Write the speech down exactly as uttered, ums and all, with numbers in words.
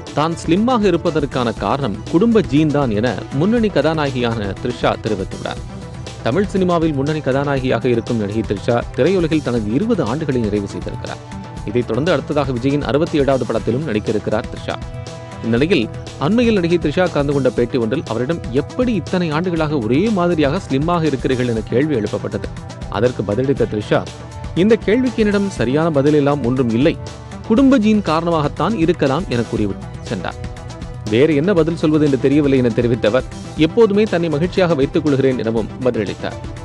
தான் ஸ்லிம்மாக இருப்பதற்கான காரணம் குடும்ப ஜீன் தான் என முன்னணி கதாநாயகியான த்ரிஷா தெரிவித்துள்ளார். தமிழ் சினிமாவில் முன்னணி கதாநாயகியாக இருக்கும் நடிகை த்ரிஷா திரையுலகில் தனது இருபது ஆண்டுகளை நிறைவு செய்திருக்கிறார். இதைத் தொடர்ந்து அடுத்ததாக விஜயின் அறுபத்தி ஏழாவது படத்திலும் நடிக்க இருக்கிறார் த்ரிஷா. இந்நிலையில் அண்மையில் நடிகை த்ரிஷா கலந்து கொண்ட பேட்டி ஒன்றில் அவரிடம் எப்படி இத்தனை ஆண்டுகளாக ஒரே மாதிரியாக ஸ்லிம்மாக இருக்கிறீர்கள் என கேள்வி எழுப்பப்பட்டது. அதற்கு பதிலளித்த த்ரிஷா, இந்த கேள்விக்கு என்னிடம் சரியான பதில் எல்லாம் ஒன்றும் இல்லை, குடும்ப ஜீன் காரணமாகத்தான் இருக்கலாம் என கூறிவிட்டு சென்றார். வேறு என்ன பதில் சொல்வது என்று தெரியவில்லை என தெரிவித்தவர், எப்போதுமே தன்னை மகிழ்ச்சியாக வைத்துக் கொள்கிறேன் எனவும் பதிலளித்தார்.